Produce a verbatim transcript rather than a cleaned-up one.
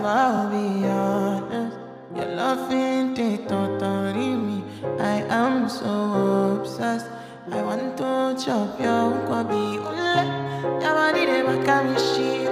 I'll be honest. Your love ain't it totally me. I am so obsessed. I want to chop your kwabi ule. Your body they make me shit.